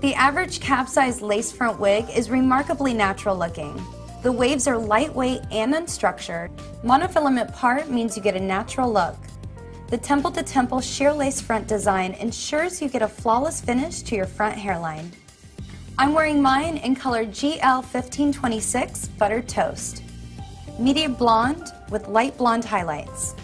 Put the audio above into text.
The average cap-size lace front wig is remarkably natural looking. The waves are lightweight and unstructured. Monofilament part means you get a natural look. The temple-to-temple sheer lace front design ensures you get a flawless finish to your front hairline. I'm wearing mine in color GL1526 Buttered Toast. Medium blonde with light blonde highlights.